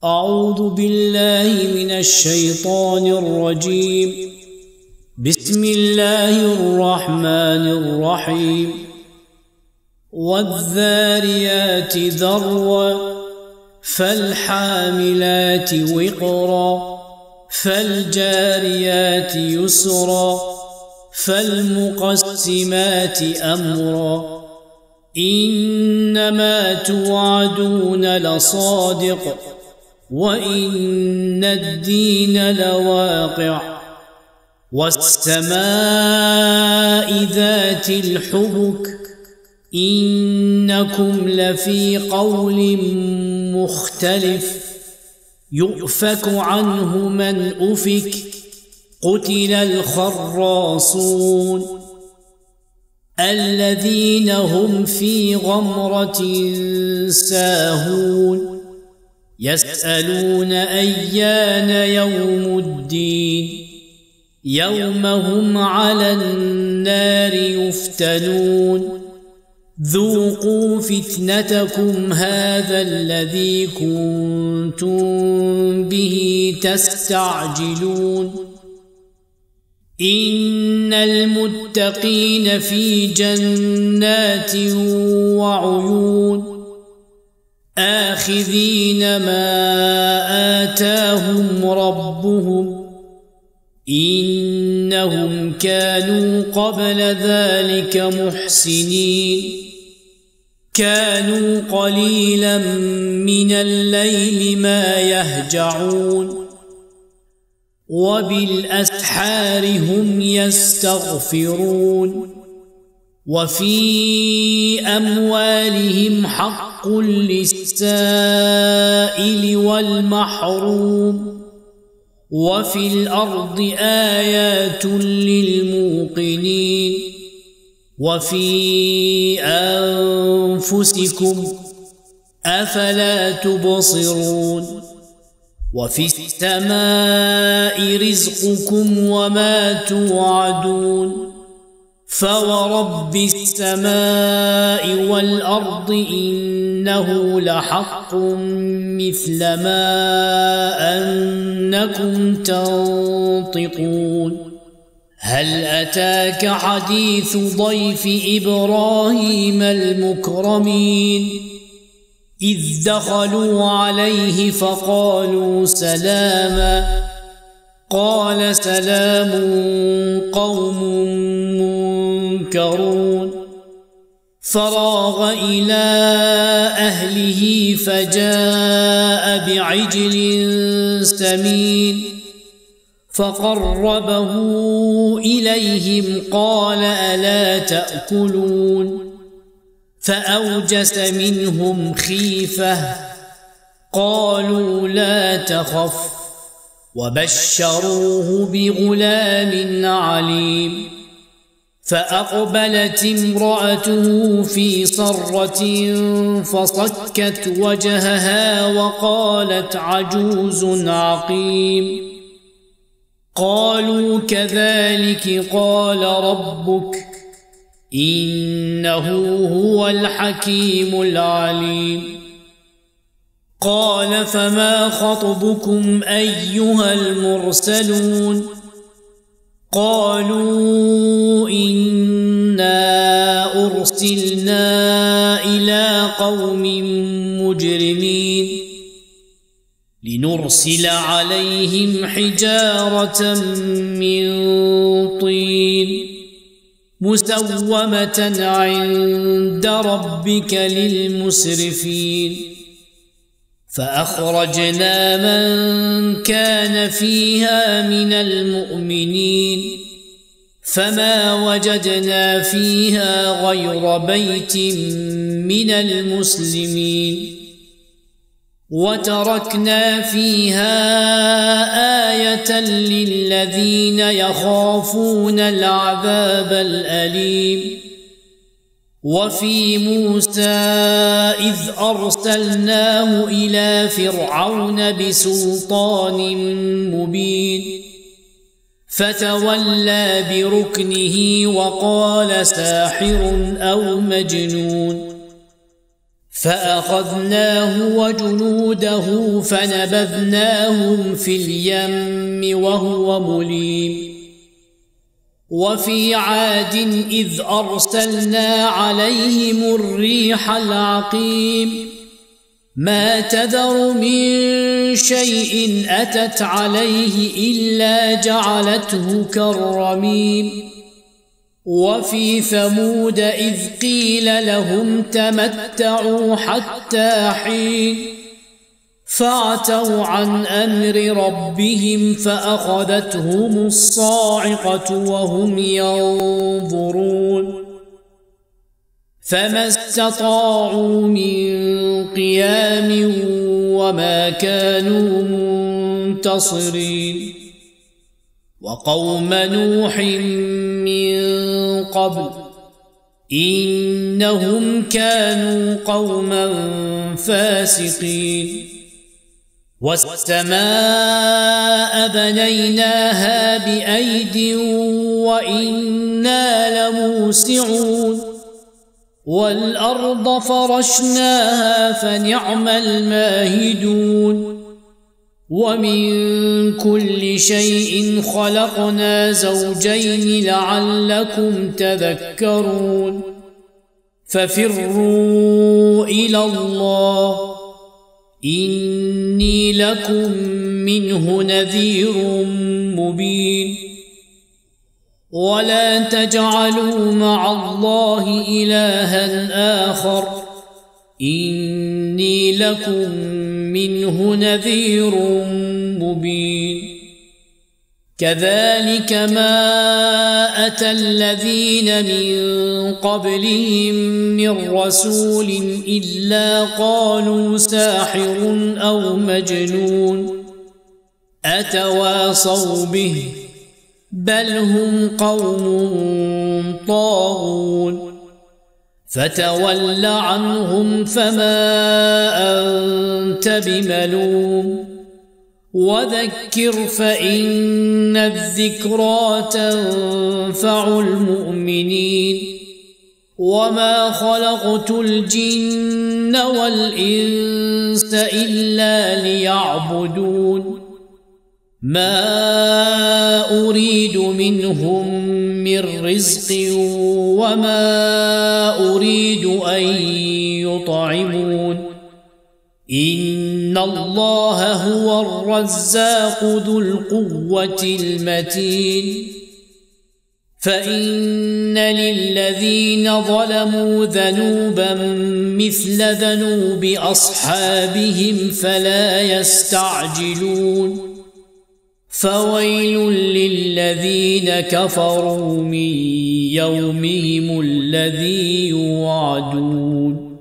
أعوذ بالله من الشيطان الرجيم. بسم الله الرحمن الرحيم. والذاريات ذروا فالحاملات وقرا فالجاريات يسرا فالمقسمات أمرا إنما توعدون لصادق وإن الدين لواقع والسماء ذات الحبك إنكم لفي قول مختلف يؤفك عنه من أفك قتل الخراصون الذين هم في غمرة ساهون يسألون أيان يوم الدين يوم هم على النار يفتنون ذوقوا فتنتكم هذا الذي كنتم به تستعجلون إن المتقين في جنات وعيون آخذين ما آتاهم ربهم إنهم كانوا قبل ذلك محسنين كانوا قليلا من الليل ما يهجعون وبالأسحار هم يستغفرون وفي أموالهم حق للسائل والمحروم وفي الأرض آيات للموقنين وفي أنفسكم أفلا تبصرون وفي السماء رزقكم وما توعدون فورب السماء والأرض إنه لحق مثل ما أنكم تنطقون هل أتاك حديث ضيف إبراهيم المكرمين إذ دخلوا عليه فقالوا سلاما قال سلام قوم منكرون فراغ إلى أهله فجاء بعجل سمين فقربه إليهم قال ألا تأكلون فأوجس منهم خيفة قالوا لا تخف وبشروه بغلام عليم فأقبلت امرأته في صرة فصكت وجهها وقالت عجوز عقيم قالوا كذلك قال ربك إنه هو الحكيم العليم قال فما خطبكم أيها المرسلون قالوا إنا أرسلنا إلى قوم مجرمين لنرسل عليهم حجارة من طين مسومة عند ربك للمسرفين فأخرجنا من كان فيها من المؤمنين فما وجدنا فيها غير بيت من المسلمين وتركنا فيها آية للذين يخافون العذاب الأليم وفي موسى إذ أرسلناه إلى فرعون بسلطان مبين فتولى بركنه وقال ساحر أو مجنون فأخذناه وجنوده فنبذناهم في اليم وهو مليم وفي عاد إذ أرسلنا عليهم الريح العقيم ما تذر من شيء أتت عليه إلا جعلته كالرميم وفي ثمود إذ قيل لهم تمتعوا حتى حين فعتوا عن أمر ربهم فأخذتهم الصاعقة وهم ينظرون فما استطاعوا من قيام وما كانوا منتصرين وقوم نوح من قبل إنهم كانوا قوما فاسقين والسماء بنيناها بأيد وإنا لموسعون والأرض فرشناها فنعم الماهدون ومن كل شيء خلقنا زوجين لعلكم تذكرون ففروا إلى الله إني لكم منه نذير مبين ولا تجعلوا مع الله إلها آخر إني لكم منه نذير مبين كذلك ما أتى الذين من قبلهم من رسول إلا قالوا ساحر أو مجنون أتواصوا به بل هم قوم طاغون فتول عنهم فما أنت بملوم وذكر فإن الذكرى تنفع المؤمنين وما خلقت الجن والإنس إلا ليعبدون ما أريد منهم من رزق وما أريد أن يطعمون إن الله هو الرزاق ذو القوة المتين فإن للذين ظلموا ذنوبا مثل ذنوب أصحابهم فلا يستعجلون فويل للذين كفروا من يومهم الذي يوعدون